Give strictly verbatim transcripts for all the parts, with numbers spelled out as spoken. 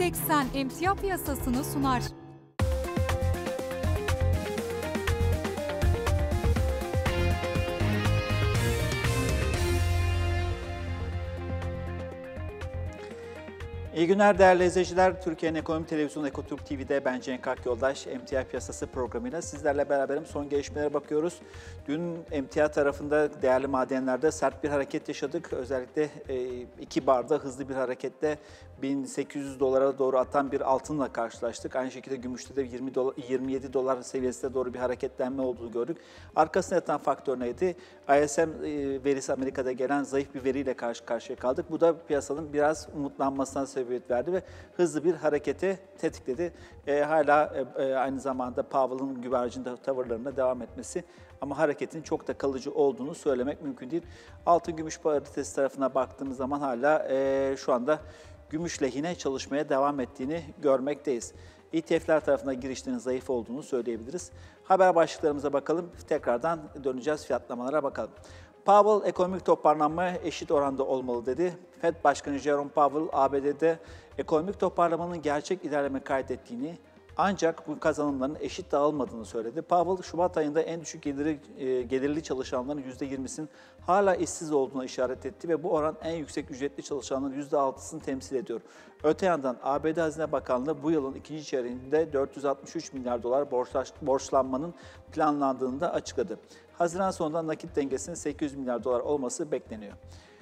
Teksen emtia piyasasını sunar. İyi günler değerli izleyiciler. Türkiye'nin Ekonomi Televizyonu Ekotürk T V'de ben Cenk Akyoldaş, emtia piyasası programıyla sizlerle beraberim. Son gelişmelere bakıyoruz. Dün emtia tarafında değerli madenlerde sert bir hareket yaşadık. Özellikle iki barda hızlı bir hareketle bin sekiz yüz dolara doğru atan bir altınla karşılaştık. Aynı şekilde gümüşte de yirmi dolar, yirmi yedi dolar seviyesine doğru bir hareketlenme olduğunu gördük. Arkasına yatan faktör neydi? I S M verisi, Amerika'da gelen zayıf bir veriyle karşı karşıya kaldık. Bu da piyasanın biraz umutlanmasına sebebiyet verdi ve hızlı bir harekete tetikledi. E, hala e, aynı zamanda Powell'ın güvercin tavırlarına devam etmesi ama hareketin çok da kalıcı olduğunu söylemek mümkün değil. Altın gümüş paritesi tarafına baktığımız zaman hala e, şu anda gümüş lehine çalışmaya devam ettiğini görmekteyiz. E T F'ler tarafına girişlerin zayıf olduğunu söyleyebiliriz. Haber başlıklarımıza bakalım. Tekrardan döneceğiz, fiyatlamalara bakalım. Powell ekonomik toparlanma eşit oranda olmalı dedi. Fed Başkanı Jerome Powell, A B D'de ekonomik toparlamanın gerçek ilerleme kaydettiğini ancak bu kazanımların eşit dağılmadığını söyledi. Powell, Şubat ayında en düşük geliri, e, gelirli çalışanların yüzde yirmisinin hala işsiz olduğuna işaret etti ve bu oran en yüksek ücretli çalışanların yüzde altısını temsil ediyor. Öte yandan A B D Hazine Bakanlığı bu yılın ikinci çeyreğinde dört yüz altmış üç milyar dolar borçlaş, borçlanmanın planlandığını da açıkladı. Haziran sonunda nakit dengesinin sekiz yüz milyar dolar olması bekleniyor.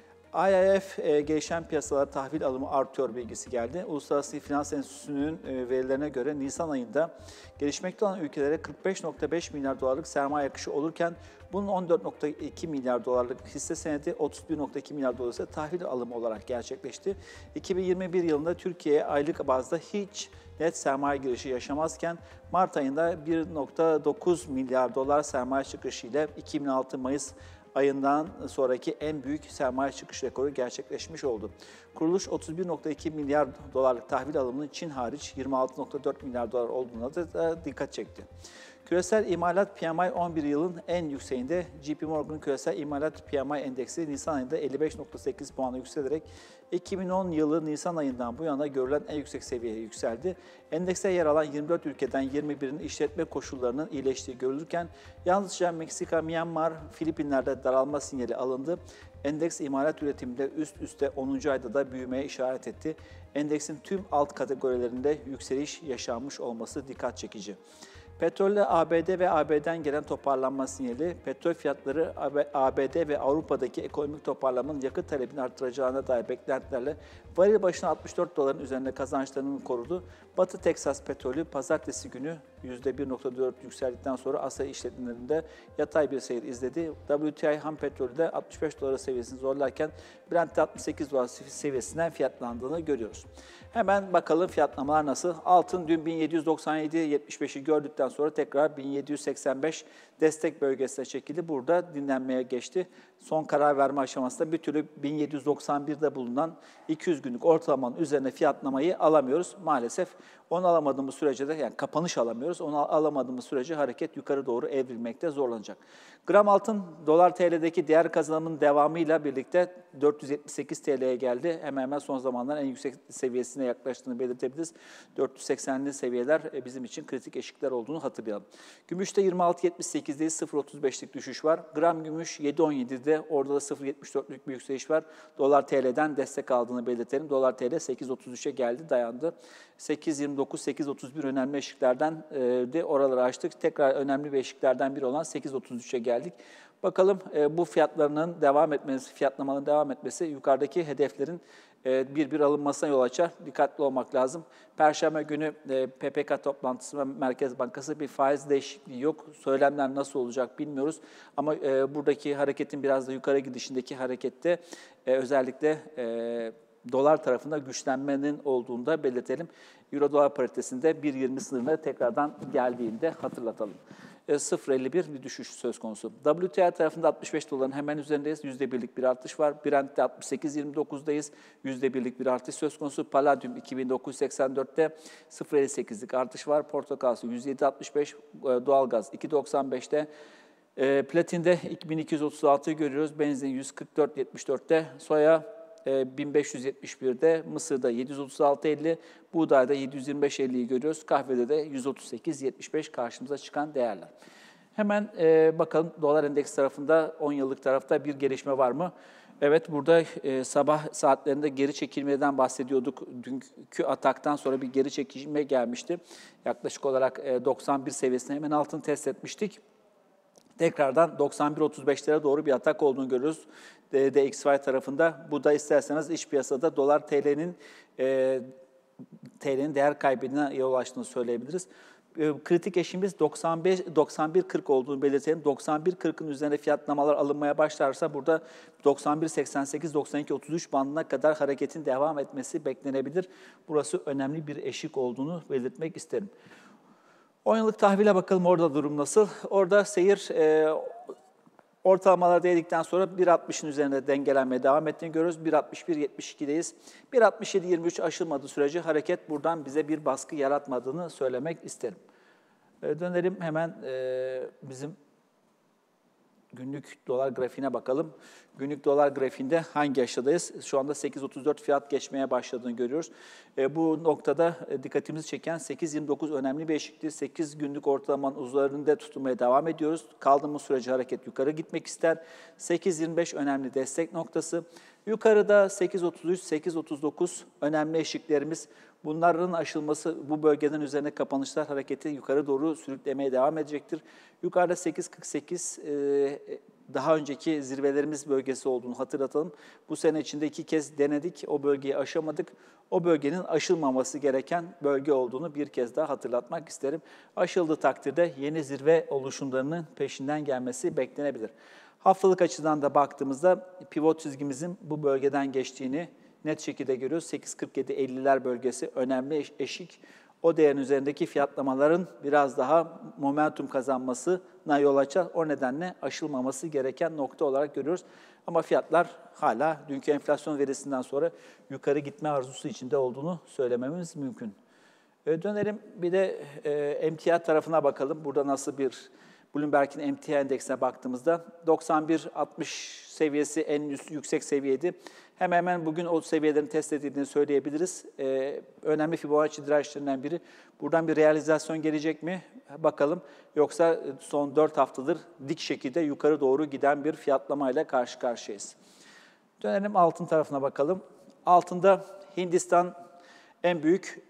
I M F e, gelişen piyasalara tahvil alımı artıyor bilgisi geldi. Uluslararası Finans Enstitüsü'nün e, verilerine göre Nisan ayında gelişmekte olan ülkelere kırk beş nokta beş milyar dolarlık sermaye akışı olurken bunun on dört nokta iki milyar dolarlık hisse senedi, otuz bir nokta iki milyar dolar ise tahvil alımı olarak gerçekleşti. iki bin yirmi bir yılında Türkiye aylık bazda hiç net sermaye girişi yaşamazken Mart ayında bir nokta dokuz milyar dolar sermaye çıkışı ile iki bin altı Mayıs ayından sonraki en büyük sermaye çıkış rekoru gerçekleşmiş oldu. Kuruluş otuz bir nokta iki milyar dolarlık tahvil alımının Çin hariç yirmi altı nokta dört milyar dolar olduğuna da dikkat çekti. Küresel imalat P M I on bir yılın en yükseğinde. J P Morgan küresel imalat P M I endeksi Nisan ayında elli beş nokta sekiz puanla yükselerek iki bin on yılı Nisan ayından bu yana görülen en yüksek seviyeye yükseldi. Endekste yer alan yirmi dört ülkeden yirmi birinin işletme koşullarının iyileştiği görülürken yalnızca Meksika, Myanmar, Filipinler'de daralma sinyali alındı. Endeks imalat üretiminde üst üste onuncu ayda da büyümeye işaret etti. Endeksin tüm alt kategorilerinde yükseliş yaşanmış olması dikkat çekici. Petrolle A B D ve A B D'den gelen toparlanma sinyali, petrol fiyatları A B D ve Avrupa'daki ekonomik toparlanmanın yakıt talebini artıracağına dair beklentilerle varil başına altmış dört doların üzerinde kazançlarını korudu. Batı Teksas petrolü pazartesi günü yüzde bir nokta dört yükseldikten sonra Asya işletmelerinde yatay bir seyir izledi. W T I ham petrolü de altmış beş dolar seviyesini zorlarken Brent'te altmış sekiz dolar seviyesinden fiyatlandığını görüyoruz. Hemen bakalım fiyatlamalar nasıl? Altın dün bin yedi yüz doksan yedi nokta yetmiş beşi gördükten sonra tekrar bin yedi yüz seksen beş destek bölgesine çekildi. Burada dinlenmeye geçti. Son karar verme aşamasında bir türlü bin yedi yüz doksan birde bulunan iki yüz günlük ortalamanın üzerine fiyatlamayı alamıyoruz. Maalesef onu alamadığımız sürece de yani kapanış alamıyoruz. Onu alamadığımız sürece hareket yukarı doğru evrilmekte zorlanacak. Gram altın dolar T L'deki değer kazanımının devamıyla birlikte dört yüz yetmiş sekiz T L'ye geldi. Hemen hemen son zamanların en yüksek seviyesine yaklaştığını belirtebiliriz. dört yüz seksenli seviyeler bizim için kritik eşikler olduğunu hatırlayalım. Gümüşte yirmi altı yetmiş sekizdeyiz, sıfır virgül otuz beşlik düşüş var. Gram gümüş yedi on yedide, orada da sıfır virgül yetmiş dörtlük bir yükseliş var. Dolar T L'den destek aldığını belirtelim. Dolar T L sekiz virgül otuz üçe geldi, dayandı. sekiz virgül yirmi dokuz, sekiz virgül otuz bir önemli eşiklerden de oraları açtık. Tekrar önemli bir eşiklerden biri olan sekiz virgül otuz üçe geldik. Bakalım bu fiyatlarının devam etmesi, fiyatlamaların devam etmesi yukarıdaki hedeflerin bir bir alınmasına yol açar. Dikkatli olmak lazım. Perşembe günü P P K toplantısı ve Merkez Bankası bir faiz değişikliği yok. Söylemler nasıl olacak bilmiyoruz. Ama buradaki hareketin biraz da yukarı gidişindeki harekette özellikle dolar tarafında güçlenmenin olduğunu da belirtelim. Euro-dolar paritesinde bir yirmi sınırına tekrardan geldiğinde hatırlatalım. sıfır virgül elli bir bir düşüş söz konusu. W T I tarafında altmış beş doların hemen üzerindeyiz. yüzde birlik bir artış var. Brent'te altmış sekiz virgül yirmi dokuzdayız. yüzde birlik bir artış söz konusu. Palladium iki bin dokuz yüz seksen dörtte sıfır virgül elli sekizlik artış var. Portakal suyu yüz yedi virgül altmış beş, doğalgaz iki virgül doksan beşte. Platinde bin iki yüz otuz altıyı görüyoruz. Benzin yüz kırk dört virgül yetmiş dörtte. Soya e, bin beş yüz yetmiş birde, Mısır'da yedi yüz otuz altı elli, buğdayda yedi yüz yirmi beş elliyi görüyoruz. Kahvede de yüz otuz sekiz yetmiş beş karşımıza çıkan değerler. Hemen e, bakalım dolar endeks tarafında, on yıllık tarafta bir gelişme var mı? Evet, burada e, sabah saatlerinde geri çekilmeden bahsediyorduk. Dünkü ataktan sonra bir geri çekilme gelmişti. Yaklaşık olarak e, doksan bir seviyesine hemen altını test etmiştik. Tekrardan doksan bir otuz beşlere doğru bir atak olduğunu görüyoruz D X Y tarafında. Bu da isterseniz iç piyasada dolar T L'nin e, T L'nin değer kaybına yol açtığını söyleyebiliriz. Kritik eşiğimiz doksan beş doksan bir kırk olduğunu belirtelim. doksan bir kırkın üzerine fiyatlamalar alınmaya başlarsa burada doksan bir seksen sekiz doksan iki otuz üç bandına kadar hareketin devam etmesi beklenebilir. Burası önemli bir eşik olduğunu belirtmek isterim. on yıllık tahvile bakalım, orada durum nasıl? Orada seyir e, ortalamalar değdikten sonra bir altmışın üzerinde dengelenmeye devam ettiğini görüyoruz. bir altmış bir yetmiş ikideyiz. bir altmış yedi yirmi üç aşılmadığı sürece hareket buradan bize bir baskı yaratmadığını söylemek isterim. E, dönelim hemen e, bizim günlük dolar grafiğine bakalım. Günlük dolar grafiğinde hangi aşağıdayız? Şu anda sekiz otuz dört fiyat geçmeye başladığını görüyoruz. E, bu noktada e, dikkatimizi çeken sekiz yirmi dokuz önemli bir eşikti. sekiz günlük ortalamanın üzerinde tutulmaya devam ediyoruz. Kaldığımız sürece hareket yukarı gitmek ister. sekiz yirmi beş önemli destek noktası. Yukarıda sekiz otuz üç, sekiz otuz dokuz önemli eşiklerimiz. Bunların aşılması, bu bölgeden üzerine kapanışlar hareketi yukarı doğru sürüklemeye devam edecektir. Yukarıda sekiz kırk sekiz e, daha önceki zirvelerimiz bölgesi olduğunu hatırlatalım. Bu sene içinde iki kez denedik, o bölgeyi aşamadık. O bölgenin aşılmaması gereken bölge olduğunu bir kez daha hatırlatmak isterim. Aşıldığı takdirde yeni zirve oluşumlarının peşinden gelmesi beklenebilir. Haftalık açıdan da baktığımızda pivot çizgimizin bu bölgeden geçtiğini net şekilde görüyoruz. sekiz kırk yedi elliler bölgesi önemli eşik. O değerin üzerindeki fiyatlamaların biraz daha momentum kazanmasına yol açar. O nedenle aşılmaması gereken nokta olarak görüyoruz. Ama fiyatlar hala dünkü enflasyon verisinden sonra yukarı gitme arzusu içinde olduğunu söylememiz mümkün. E, dönelim bir de e, emtia tarafına bakalım. Burada nasıl bir Bloomberg'in emtia endeksine baktığımızda doksan bir altmış seviyesi en üst, yüksek seviyeydi. Hemen hemen bugün o seviyelerin test edildiğini söyleyebiliriz. Ee, önemli Fibonacci dirençlerinden biri. Buradan bir realizasyon gelecek mi? Bakalım. Yoksa son dört haftadır dik şekilde yukarı doğru giden bir fiyatlamayla karşı karşıyayız. Dönelim altın tarafına bakalım. Altında Hindistan en büyük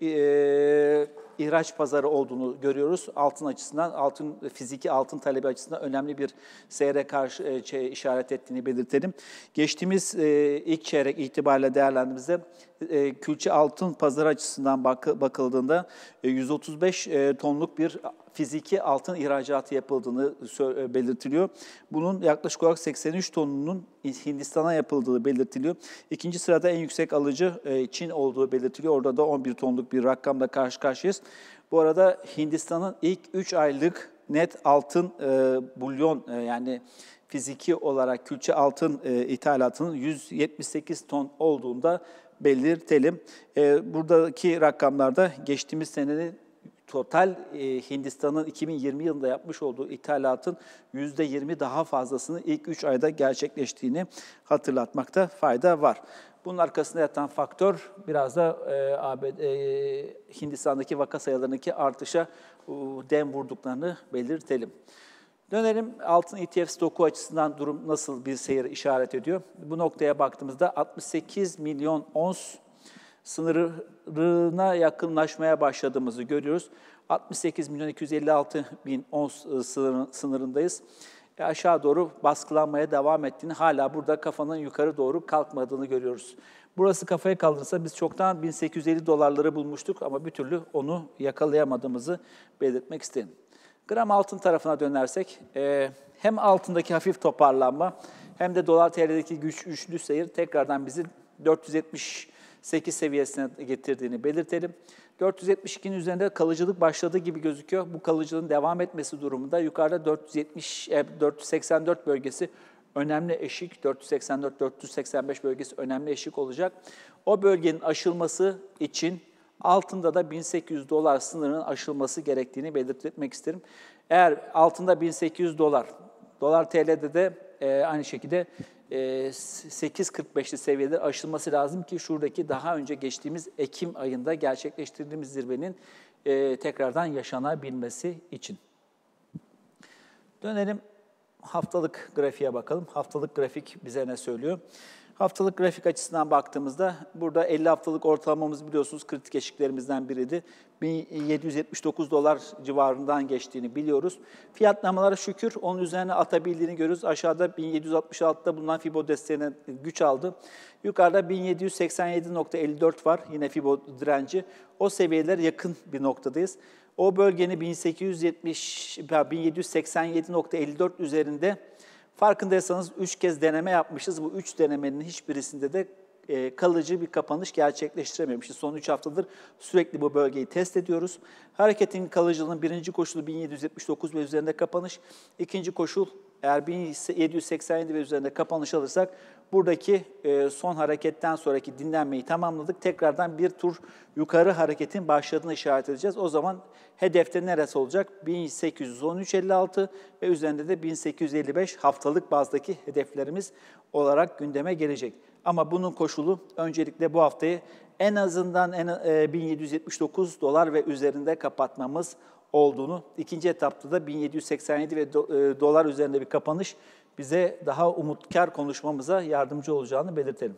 e, ihraç pazarı olduğunu görüyoruz. Altın açısından, altın fiziki altın talebi açısından önemli bir seyre karşı e, şey, işaret ettiğini belirtelim. Geçtiğimiz e, ilk çeyrek itibariyle değerlendirdiğimizde e, külçe altın pazarı açısından bak, bakıldığında e, yüz otuz beş e, tonluk bir fiziki altın ihracatı yapıldığını belirtiliyor. Bunun yaklaşık olarak seksen üç tonunun Hindistan'a yapıldığı belirtiliyor. İkinci sırada en yüksek alıcı Çin olduğu belirtiliyor. Orada da on bir tonluk bir rakamla karşı karşıyayız. Bu arada Hindistan'ın ilk üç aylık net altın e, bulyon e, yani fiziki olarak külçe altın e, ithalatının yüz yetmiş sekiz ton olduğunda belirtelim. E, buradaki rakamlarda geçtiğimiz senenin total e, Hindistan'ın iki bin yirmi yılında yapmış olduğu ithalatın yüzde yirmi daha fazlasını ilk üç ayda gerçekleştiğini hatırlatmakta fayda var. Bunun arkasında yatan faktör biraz da e, A B D, e, Hindistan'daki vaka sayılarındaki artışa e, dem vurduklarını belirtelim. Dönelim altın E T F stoku açısından durum nasıl bir seyir işaret ediyor? Bu noktaya baktığımızda altmış sekiz milyon ons sınırına yakınlaşmaya başladığımızı görüyoruz. altmış sekiz milyon iki yüz elli altı bin ons sınırındayız. E aşağı doğru baskılanmaya devam ettiğini, hala burada kafanın yukarı doğru kalkmadığını görüyoruz. Burası kafaya kaldırırsa biz çoktan bin sekiz yüz elli dolarları bulmuştuk ama bir türlü onu yakalayamadığımızı belirtmek istedim. Gram altın tarafına dönersek e, hem altındaki hafif toparlanma hem de dolar T L'deki güç, güçlü seyir tekrardan bizi dört yüz yetmiş sekiz seviyesine getirdiğini belirtelim. dört yüz yetmiş ikinin üzerinde kalıcılık başladığı gibi gözüküyor. Bu kalıcılığın devam etmesi durumunda yukarıda dört yüz yetmiş, dört yüz seksen dört bölgesi önemli eşik. dört yüz seksen dört dört yüz seksen beş bölgesi önemli eşik olacak. O bölgenin aşılması için altında da bin sekiz yüz dolar sınırının aşılması gerektiğini belirtmek isterim. Eğer altında bin sekiz yüz dolar, dolar T L'de de e, aynı şekilde sekiz kırk beşli seviyede aşılması lazım ki şuradaki daha önce geçtiğimiz Ekim ayında gerçekleştirdiğimiz zirvenin tekrardan yaşanabilmesi için. Dönelim haftalık grafiğe bakalım. Haftalık grafik bize ne söylüyor? Haftalık grafik açısından baktığımızda burada elli haftalık ortalamamız biliyorsunuz kritik eşiklerimizden biriydi. bin yedi yüz yetmiş dokuz dolar civarından geçtiğini biliyoruz. Fiyatlamalara şükür onun üzerine atabildiğini görüyoruz. Aşağıda bin yedi yüz altmış altıda bulunan Fibo desteğine güç aldı. Yukarıda bin yedi yüz seksen yedi nokta elli dört var yine Fibo direnci. O seviyelere yakın bir noktadayız. O bölgenin bin sekiz yüz yetmiş, bin yedi yüz seksen yedi nokta elli dört üzerinde farkındaysanız üç kez deneme yapmışız. Bu üç denemenin hiçbirisinde de e, kalıcı bir kapanış gerçekleştirememişiz. Son üç haftadır sürekli bu bölgeyi test ediyoruz. Hareketin kalıcılığının birinci koşulu bin yedi yüz yetmiş dokuz ve üzerinde kapanış. İkinci koşul eğer bin yedi yüz seksen yedi ve üzerinde kapanış alırsak buradaki e, son hareketten sonraki dinlenmeyi tamamladık. Tekrardan bir tur yukarı hareketin başladığını işaret edeceğiz. O zaman hedefte neresi olacak? bin sekiz yüz on üç nokta elli altı ve üzerinde de bin sekiz yüz elli beş haftalık bazdaki hedeflerimiz olarak gündeme gelecek. Ama bunun koşulu öncelikle bu haftayı en azından en, e, bin yedi yüz yetmiş dokuz dolar ve üzerinde kapatmamız olduğunu, ikinci etapta da bin yedi yüz seksen yedi ve do, e, dolar üzerinde bir kapanış bize daha umutkar konuşmamıza yardımcı olacağını belirtelim.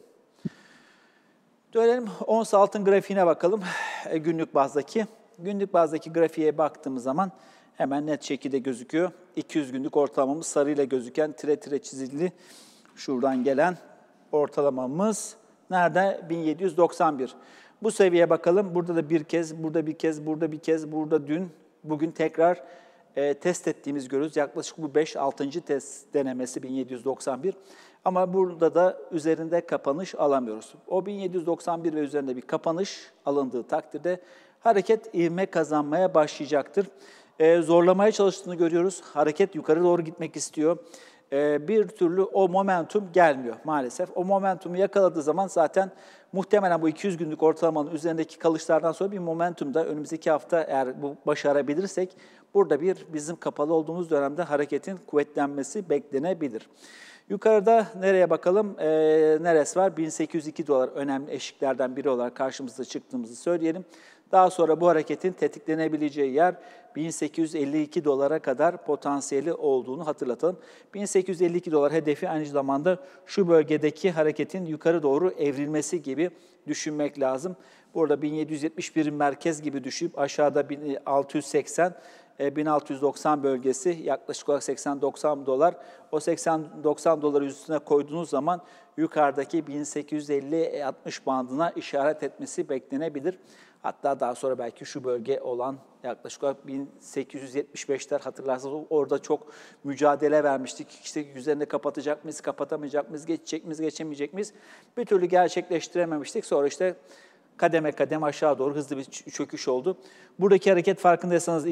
Dönelim ons altın grafiğine bakalım. E, günlük bazdaki. Günlük bazdaki grafiğe baktığımız zaman hemen net şekilde gözüküyor. iki yüz günlük ortalamamız sarıyla gözüken tire tire çizili şuradan gelen ortalamamız nerede? bin yedi yüz doksan bir. Bu seviyeye bakalım. Burada da bir kez, burada bir kez, burada bir kez, burada dün, bugün tekrar e, test ettiğimiz görüyoruz. Yaklaşık bu beş altıncı test denemesi bin yedi yüz doksan bir. Ama burada da üzerinde kapanış alamıyoruz. O bin yedi yüz doksan bir ve üzerinde bir kapanış alındığı takdirde hareket ivme kazanmaya başlayacaktır. Ee, zorlamaya çalıştığını görüyoruz. Hareket yukarı doğru gitmek istiyor. Ee, bir türlü o momentum gelmiyor maalesef. O momentumu yakaladığı zaman zaten muhtemelen bu iki yüz günlük ortalamanın üzerindeki kalışlardan sonra bir momentum da önümüzdeki hafta eğer bu başarabilirsek burada bir bizim kapalı olduğumuz dönemde hareketin kuvvetlenmesi beklenebilir. Yukarıda nereye bakalım? Ee, neresi var? bin sekiz yüz iki dolar önemli eşiklerden biri olarak karşımıza çıktığımızı söyleyelim. Daha sonra bu hareketin tetiklenebileceği yer bin sekiz yüz elli iki dolara kadar potansiyeli olduğunu hatırlatalım. bin sekiz yüz elli iki dolar hedefi aynı zamanda şu bölgedeki hareketin yukarı doğru evrilmesi gibi düşünmek lazım. Burada bin yedi yüz yetmiş birin merkez gibi düşüp aşağıda bin altı yüz seksen, bin altı yüz doksan bölgesi yaklaşık olarak seksen doksan dolar. O seksen doksan doları üstüne koyduğunuz zaman yukarıdaki bin sekiz yüz elli altmış bandına işaret etmesi beklenebilir. Hatta daha sonra belki şu bölge olan yaklaşık olarak bin sekiz yüz yetmiş beşler hatırlarsanız orada çok mücadele vermiştik. İşte üzerinde kapatacak mıyız, kapatamayacak mıyız, geçecek miyiz, geçemeyecek miyiz? Bir türlü gerçekleştirememiştik. Sonra işte kademe kademe aşağı doğru hızlı bir çöküş oldu. Buradaki hareket farkındaysanız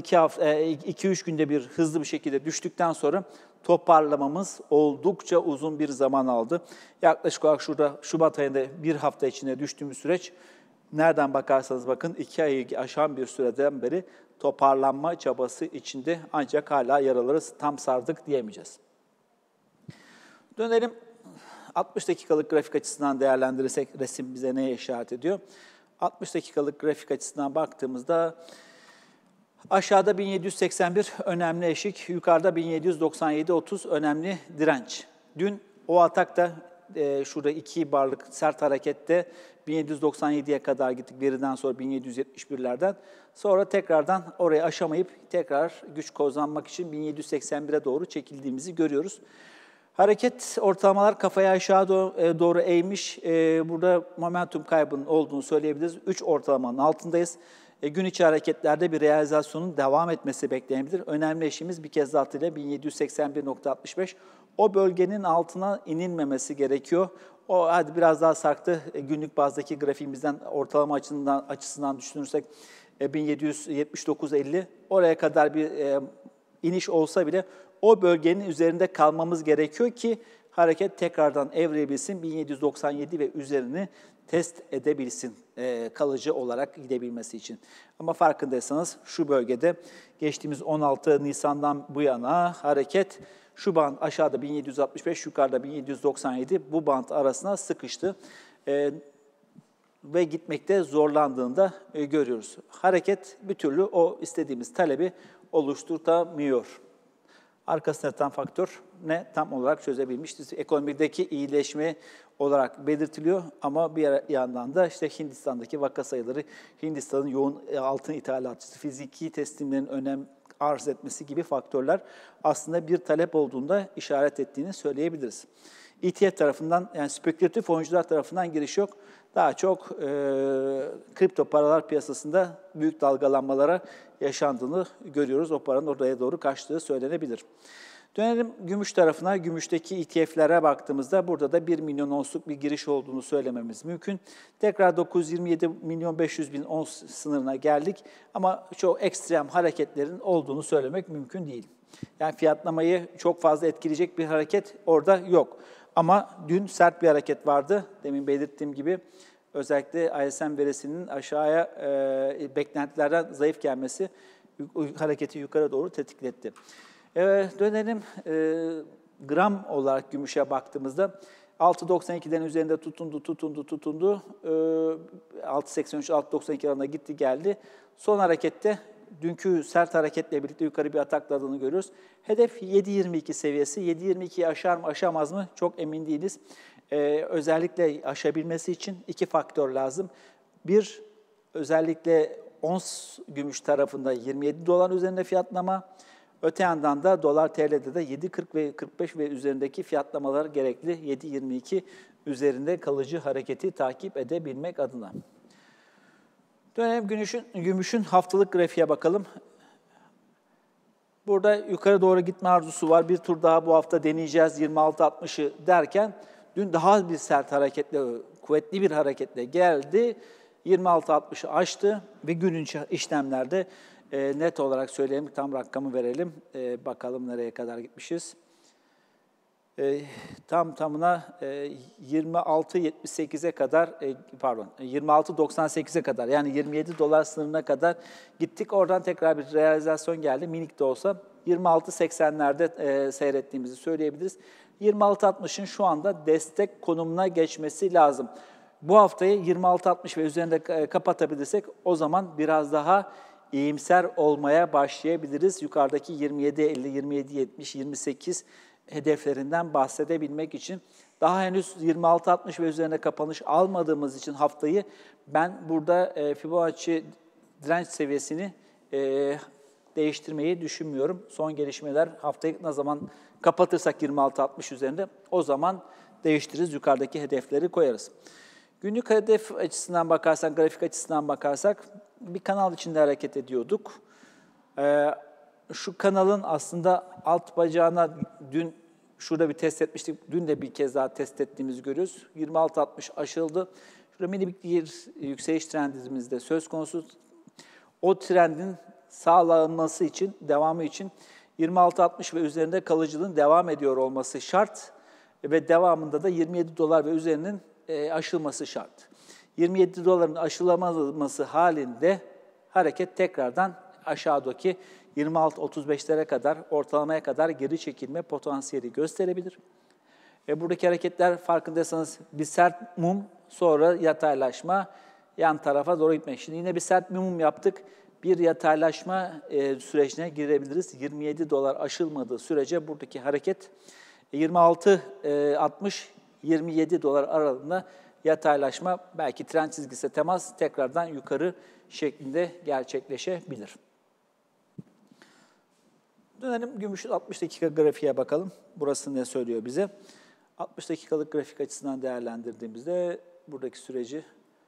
iki üç günde bir hızlı bir şekilde düştükten sonra toparlamamız oldukça uzun bir zaman aldı. Yaklaşık olarak şurada Şubat ayında bir hafta içinde düştüğümüz süreç nereden bakarsanız bakın iki ayı aşan bir süreden beri toparlanma çabası içinde ancak hala yaraları tam sardık diyemeyeceğiz. Dönelim altmış dakikalık grafik açısından değerlendirirsek resim bize neye işaret ediyor? altmış dakikalık grafik açısından baktığımızda aşağıda bin yedi yüz seksen bir önemli eşik, yukarıda bin yedi yüz doksan yedi nokta otuz önemli direnç. Dün o atakta e, şurada iki barlık sert harekette bin yedi yüz doksan yediye kadar gittik veriden sonra bin yedi yüz yetmiş birlerden. Sonra tekrardan orayı aşamayıp tekrar güç kazanmak için bin yedi yüz seksen bire doğru çekildiğimizi görüyoruz. Hareket ortalamalar kafaya aşağı doğru eğmiş. Burada momentum kaybının olduğunu söyleyebiliriz. üç ortalamanın altındayız. Gün içi hareketlerde bir realizasyonun devam etmesi beklenebilir. Önemli eşiğimiz bir kez daha hatırlayalım bin yedi yüz seksen bir nokta altmış beş. O bölgenin altına inilmemesi gerekiyor. O hadi biraz daha sarktı. Günlük bazdaki grafiğimizden ortalama açısından, açısından düşünürsek bin yedi yüz yetmiş dokuz nokta elli. Oraya kadar bir e, iniş olsa bile o bölgenin üzerinde kalmamız gerekiyor ki hareket tekrardan evrilebilsin. bin yedi yüz doksan yedi ve üzerini test edebilsin, e, kalıcı olarak gidebilmesi için. Ama farkındaysanız şu bölgede geçtiğimiz on altı Nisan'dan bu yana hareket şu band aşağıda bin yedi yüz altmış beş, yukarıda bin yedi yüz doksan yedi bu band arasına sıkıştı. E, ve gitmekte zorlandığında e, görüyoruz. Hareket bir türlü o istediğimiz talebi oluşturtamıyor. Arkasında yatan faktör ne? Tam olarak çözebilmişiz. Ekonomideki iyileşme olarak belirtiliyor ama bir yandan da işte Hindistan'daki vaka sayıları, Hindistan'ın yoğun altın ithalatçısı, fiziki teslimlerin önem arz etmesi gibi faktörler aslında bir talep olduğunda işaret ettiğini söyleyebiliriz. E T F tarafından, yani spekülatif oyuncular tarafından giriş yok. Daha çok e, kripto paralar piyasasında büyük dalgalanmalara yaşandığını görüyoruz. O paranın oraya doğru kaçtığı söylenebilir. Dönelim gümüş tarafına. Gümüşteki E T F'lere baktığımızda burada da bir milyon onsluk bir giriş olduğunu söylememiz mümkün. Tekrar dokuz yüz yirmi yedi milyon beş yüz bin ons sınırına geldik ama çok ekstrem hareketlerin olduğunu söylemek mümkün değil. Yani fiyatlamayı çok fazla etkileyecek bir hareket orada yok. Ama dün sert bir hareket vardı. Demin belirttiğim gibi özellikle I S M verisinin aşağıya e, beklentilerden zayıf gelmesi hareketi yukarı doğru tetikletti. Evet, dönelim e, gram olarak gümüşe baktığımızda altı doksan iki'den üzerinde tutundu, tutundu, tutundu. E, altı seksen üç altı doksan iki arasında gitti geldi. Son harekette dünkü sert hareketle birlikte yukarı bir atakladığını görüyoruz. Hedef yedi yirmi iki seviyesi. yedi yirmi iki'yi aşar mı aşamaz mı çok emin değiliz. Ee, özellikle aşabilmesi için iki faktör lazım. Bir, özellikle ons gümüş tarafında yirmi yedi dolar üzerinde fiyatlama. Öte yandan da dolar T L'de de yedi kırk ve kırk beş ve üzerindeki fiyatlamalar gerekli. yedi yirmi iki üzerinde kalıcı hareketi takip edebilmek adına. Dönelim gümüşün, gümüşün haftalık grafiğe bakalım. Burada yukarı doğru gitme arzusu var. Bir tur daha bu hafta deneyeceğiz yirmi altı altmış'ı derken dün daha bir sert hareketle, kuvvetli bir hareketle geldi. yirmi altı altmış'ı aştı ve günün işlemlerde e, net olarak söyleyelim, tam rakamı verelim. E, bakalım nereye kadar gitmişiz. E, tam tamına e, yirmi altı yetmiş sekize kadar, e, pardon yirmi altı doksan sekize kadar, yani yirmi yedi dolar sınırına kadar gittik. Oradan tekrar bir realizasyon geldi, minik de olsa. yirmi altı seksenlerde e, seyrettiğimizi söyleyebiliriz. yirmi altı altmış'ın şu anda destek konumuna geçmesi lazım. Bu haftayı yirmi altı altmış ve üzerinde e, kapatabilirsek o zaman biraz daha iyimser olmaya başlayabiliriz. Yukarıdaki yirmi yedi elli, yirmi yedi yetmiş, yirmi sekiz hedeflerinden bahsedebilmek için. Daha henüz yirmi altı altmış ve üzerine kapanış almadığımız için haftayı ben burada e, Fibonacci direnç seviyesini e, değiştirmeyi düşünmüyorum. Son gelişmeler haftayı ne zaman kapatırsak yirmi altı altmış üzerinde o zaman değiştiririz, yukarıdaki hedefleri koyarız. Günlük hedef açısından bakarsak, grafik açısından bakarsak bir kanal içinde hareket ediyorduk. Ee, şu kanalın aslında alt bacağına dün şurada bir test etmiştik. Dün de bir kez daha test ettiğimizi görüyoruz. yirmi altı altmış aşıldı. Şurada minik bir yükseliş trendimiz de söz konusu. O trendin sağlanması için, devamı için yirmi altı altmış ve üzerinde kalıcılığın devam ediyor olması şart ve devamında da yirmi yedi dolar ve üzerinin e, aşılması şart. yirmi yedi doların aşılamaması halinde hareket tekrardan aşağıdaki yirmi altı otuz beş'lere kadar, ortalamaya kadar geri çekilme potansiyeli gösterebilir. E, buradaki hareketler farkındaysanız bir sert mum, sonra yataylaşma, yan tarafa doğru gitmek. Şimdi yine bir sert mum yaptık. Bir yataylaşma e, sürecine girebiliriz. yirmi yedi dolar aşılmadığı sürece buradaki hareket yirmi altı altmış yirmi yedi dolar aralığında yataylaşma, belki trend çizgisi temas tekrardan yukarı şeklinde gerçekleşebilir. Dönelim gümüşün altmış dakika grafiğe bakalım. Burası ne söylüyor bize? altmış dakikalık grafik açısından değerlendirdiğimizde buradaki süreci,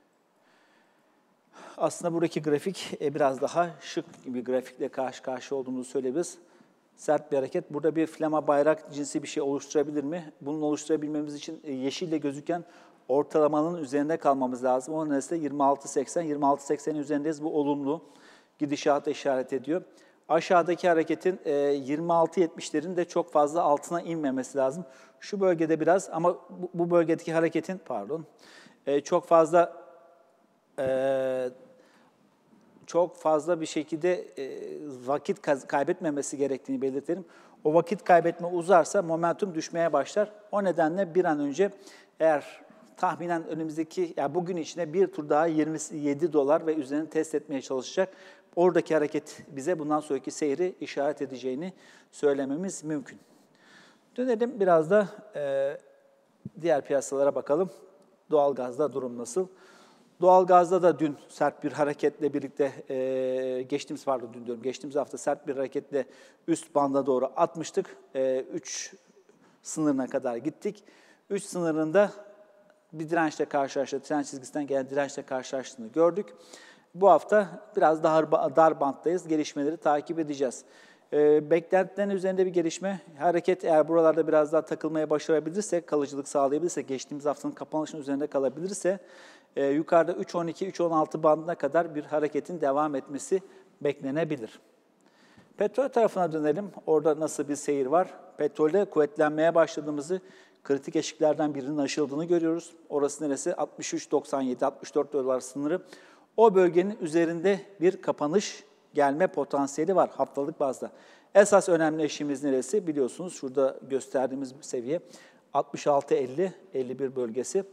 aslında buradaki grafik biraz daha şık bir grafikle karşı karşıya olduğumuzu söyleyebiliriz. Sert bir hareket. Burada bir flama bayrak cinsi bir şey oluşturabilir mi? Bunu oluşturabilmemiz için yeşille gözüken ortalamanın üzerinde kalmamız lazım. O nedenle yirmi altı seksen, yirmi altı seksenin üzerindeyiz. Bu olumlu gidişata işaret ediyor. Aşağıdaki hareketin yirmi altı yetmiş'lerin de çok fazla altına inmemesi lazım. Şu bölgede biraz, ama bu bölgedeki hareketin, pardon, e, çok fazla e, çok fazla bir şekilde e, vakit kaybetmemesi gerektiğini belirtelim. O vakit kaybetme uzarsa momentum düşmeye başlar. O nedenle bir an önce eğer tahminen önümüzdeki, yani bugün içinde bir tur daha yirmi yedi dolar ve üzerini test etmeye çalışacak. Oradaki hareket bize bundan sonraki seyri işaret edeceğini söylememiz mümkün. Dönelim biraz da e, diğer piyasalara bakalım. Doğalgazda durum nasıl? Doğalgazda da dün sert bir hareketle birlikte, e, geçtiğimiz pardon dün diyorum, geçtiğimiz hafta sert bir hareketle üst banda doğru atmıştık. E, üç sınırına kadar gittik. üç sınırında bir dirençle karşılaştı, direnç çizgisinden gelen dirençle karşılaştığını gördük. Bu hafta biraz daha dar banttayız, gelişmeleri takip edeceğiz. E, beklentilerin üzerinde bir gelişme, hareket eğer buralarda biraz daha takılmaya başarabilirse, kalıcılık sağlayabilirse, geçtiğimiz haftanın kapanışının üzerinde kalabilirse, e, yukarıda üç on iki üç on altı bandına kadar bir hareketin devam etmesi beklenebilir. Petrol tarafına dönelim. Orada nasıl bir seyir var? Petrolde kuvvetlenmeye başladığımızı, kritik eşiklerden birinin aşıldığını görüyoruz. Orası neresi? altmış üç doksan yedi altmış dört dolar sınırı. O bölgenin üzerinde bir kapanış gelme potansiyeli var haftalık bazda. Esas önemli eşiğimiz neresi? Biliyorsunuz şurada gösterdiğimiz seviye altmış altı elli elli bir bölgesi.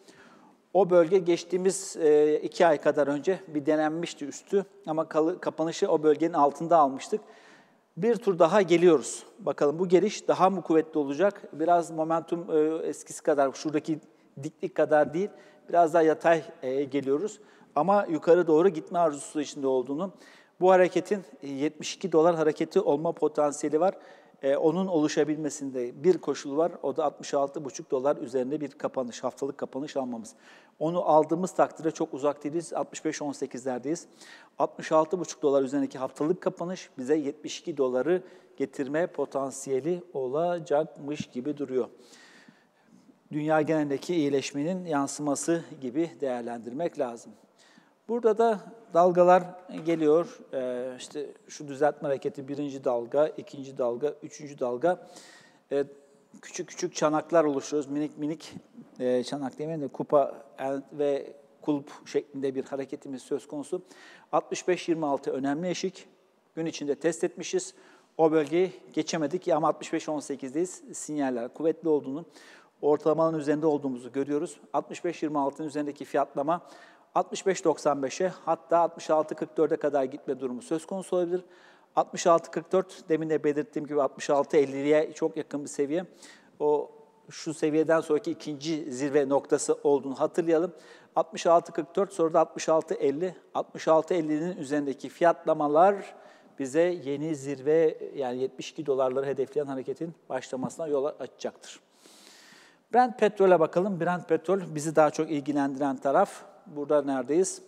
O bölge geçtiğimiz iki ay kadar önce bir denenmişti üstü ama kapanışı o bölgenin altında almıştık. Bir tur daha geliyoruz. Bakalım bu geliş daha mı kuvvetli olacak? Biraz momentum eskisi kadar, şuradaki diklik kadar değil, biraz daha yatay geliyoruz. Ama yukarı doğru gitme arzusu içinde olduğunu, bu hareketin yetmiş iki dolar hareketi olma potansiyeli var. Ee, onun oluşabilmesinde bir koşul var, o da altmış altı buçuk dolar üzerinde bir kapanış, haftalık kapanış almamız. Onu aldığımız takdirde çok uzak değiliz, altmış beş on sekizlerdeyiz. altmış altı buçuk dolar üzerindeki haftalık kapanış bize yetmiş iki doları getirme potansiyeli olacakmış gibi duruyor. Dünya genelindeki iyileşmenin yansıması gibi değerlendirmek lazım. Burada da dalgalar geliyor. Ee, işte şu düzeltme hareketi birinci dalga, ikinci dalga, üçüncü dalga. Ee, küçük küçük çanaklar oluşturuyoruz. Minik minik e, çanak demeyelim de kupa ve kulp şeklinde bir hareketimiz söz konusu. altmış beş yirmi altı önemli eşik. Gün içinde test etmişiz. O bölgeyi geçemedik ama altmış beş on sekizdeyiz. Sinyaller kuvvetli olduğunu, ortalamanın üzerinde olduğumuzu görüyoruz. altmış beş yirmi altının üzerindeki fiyatlama altmış beş doksan beşe hatta altmış altı kırk dörde kadar gitme durumu söz konusu olabilir. altmış altı kırk dört demin de belirttiğim gibi altmış altı elliye çok yakın bir seviye. O şu seviyeden sonraki ikinci zirve noktası olduğunu hatırlayalım. altmış altı kırk dört sonra da altmış altı elli. altmış altı ellinin üzerindeki fiyatlamalar bize yeni zirve yani yetmiş iki dolarları hedefleyen hareketin başlamasına yol açacaktır. Brent petrole bakalım. Brent petrol bizi daha çok ilgilendiren taraf. Burada neredeyiz?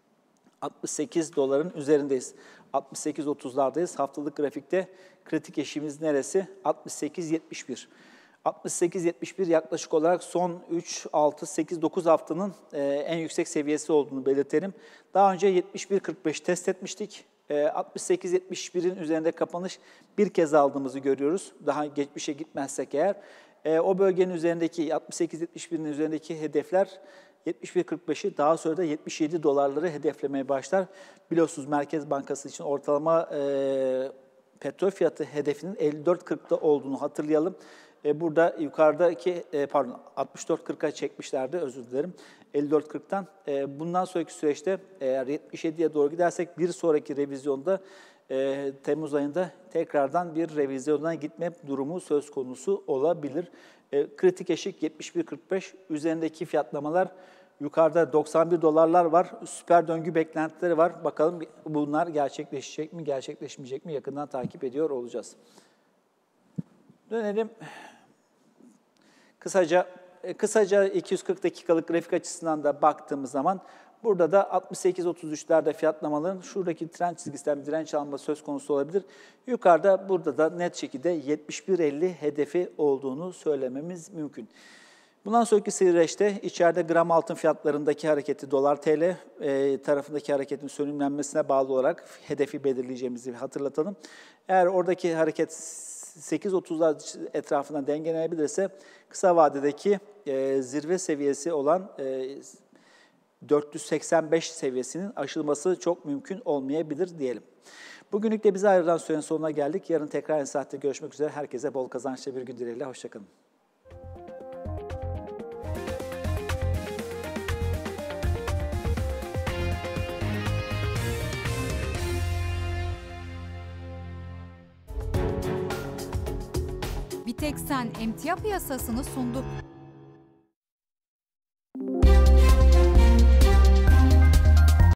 altmış sekiz doların üzerindeyiz. altmış sekiz otuzlardayız. Haftalık grafikte kritik eşiğimiz neresi? altmış sekiz yetmiş bir. altmış sekiz yetmiş bir yaklaşık olarak son üç, altı, sekiz, dokuz haftanın en yüksek seviyesi olduğunu belirtelim. Daha önce yetmiş bir kırk beş test etmiştik. altmış sekiz yetmiş birin üzerinde kapanış bir kez aldığımızı görüyoruz. Daha geçmişe gitmezsek eğer. O bölgenin üzerindeki altmış sekiz yetmiş birin üzerindeki hedefler yetmiş bir kırk beşi daha sonra da yetmiş yedi dolarları hedeflemeye başlar. Biliyorsunuz Merkez Bankası için ortalama e, petrol fiyatı hedefinin elli dört kırkta olduğunu hatırlayalım. E, burada yukarıdaki, e, pardon altmış dört kırka çekmişlerdi, özür dilerim. elli dört kırktan. E, bundan sonraki süreçte eğer yetmiş yediye doğru gidersek bir sonraki revizyonda e, Temmuz ayında tekrardan bir revizyona gitme durumu söz konusu olabilir. E, kritik eşik yetmiş bir kırk beş, üzerindeki fiyatlamalar yukarıda doksan bir dolarlar var. Süper döngü beklentileri var. Bakalım bunlar gerçekleşecek mi, gerçekleşmeyecek mi yakından takip ediyor olacağız. Dönelim. Kısaca kısaca iki yüz kırk dakikalık grafik açısından da baktığımız zaman burada da altmış sekiz otuz üçlerde fiyatlamaların şuradaki trend çizgisinden bir direnç alma söz konusu olabilir. Yukarıda burada da net şekilde yetmiş bir elli hedefi olduğunu söylememiz mümkün. Bundan sonraki süreçte içeride gram altın fiyatlarındaki hareketi dolar T L e, tarafındaki hareketin sönümlenmesine bağlı olarak hedefi belirleyeceğimizi hatırlatalım. Eğer oradaki hareket sekiz otuzlar etrafına dengelenebilirse kısa vadedeki e, zirve seviyesi olan e, dört yüz seksen beş seviyesinin aşılması çok mümkün olmayabilir diyelim. Bugünlük de bize ayrılan sürenin sonuna geldik. Yarın tekrar aynı saatte görüşmek üzere. Herkese bol kazançlı bir gün dileğiyle. Hoşçakalın. Biteksen emtia piyasasını sundu.